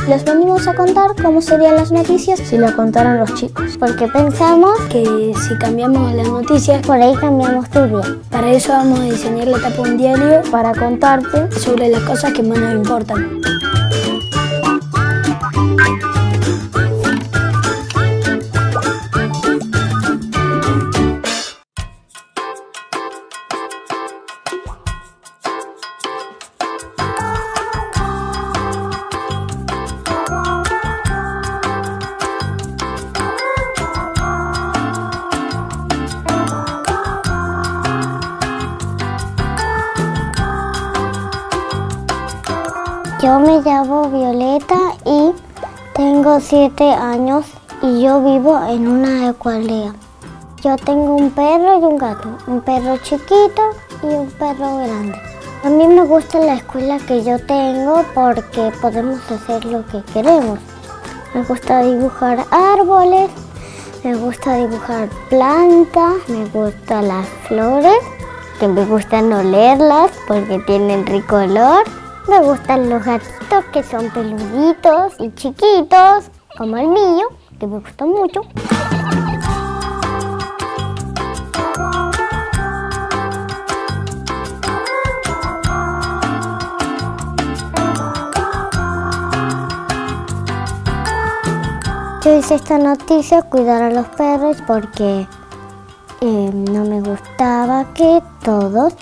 Les venimos a contar cómo serían las noticias si las contaran los chicos. Porque pensamos Que si cambiamos las noticias, por ahí cambiamos tu día. para eso vamos a diseñar la tapa de un diario para contarte sobre las cosas que más nos importan. Yo me llamo Violeta y tengo 7 años y yo vivo en una ecualdea. Yo tengo un perro y un gato, un perro chiquito y un perro grande. A mí me gusta la escuela que yo tengo porque podemos hacer lo que queremos. Me gusta dibujar árboles, me gusta dibujar plantas, me gustan las flores, que me gustan olerlas porque tienen rico olor. Me gustan los gatitos que son peluditos y chiquitos, como el mío, que me gusta mucho. Yo hice esta noticia, cuidar a los perros, porque no me gustaba que todos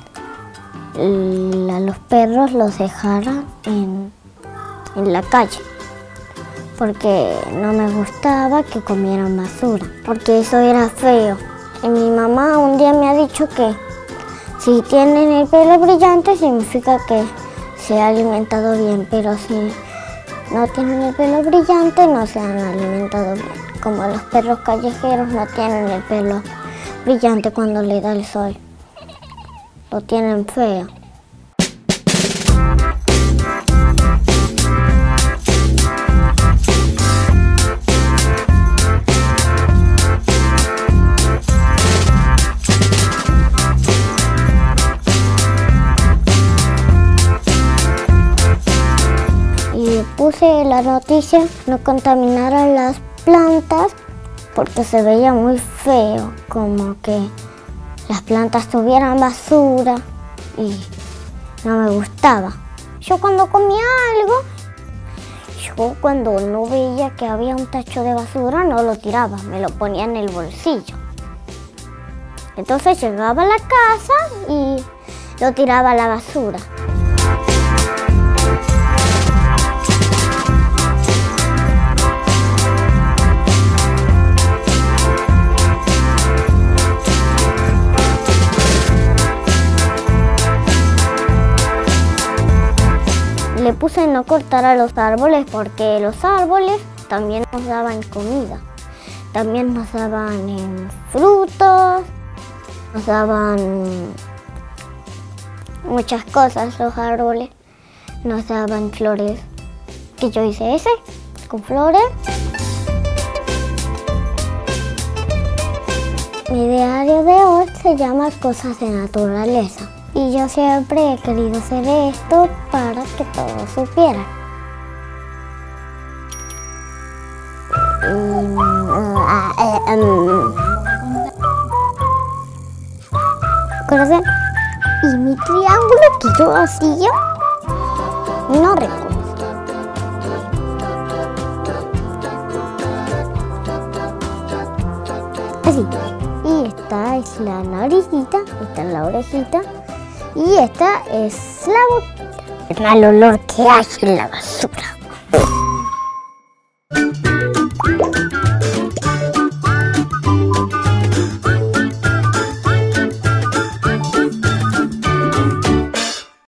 a los perros los dejaran en la calle, porque no me gustaba que comieran basura, porque eso era feo. Y mi mamá un día me ha dicho que si tienen el pelo brillante significa que se ha alimentado bien, pero si no tienen el pelo brillante no se han alimentado bien, como los perros callejeros no tienen el pelo brillante cuando le da el sol. Lo tienen feo. Y puse la noticia, no contaminaran las plantas porque se veía muy feo, como que las plantas tuvieran basura y no me gustaba. Yo cuando comía algo, yo cuando no veía que había un tacho de basura no lo tiraba, me lo ponía en el bolsillo. Entonces llegaba a la casa y lo tiraba a la basura. Le puse no cortar a los árboles porque los árboles también nos daban comida. También nos daban frutos, nos daban muchas cosas los árboles. Nos daban flores, que yo hice ese, con flores. Mi diario de hoy se llama Cosas de Naturaleza. Y yo siempre he querido hacer esto para que todos supieran. ¿Conocen? Y mi triángulo que yo hacía, no recuerdo. Así. Y esta es la naricita, esta es la orejita. Y esta es la boquita. El mal olor que hay en la basura.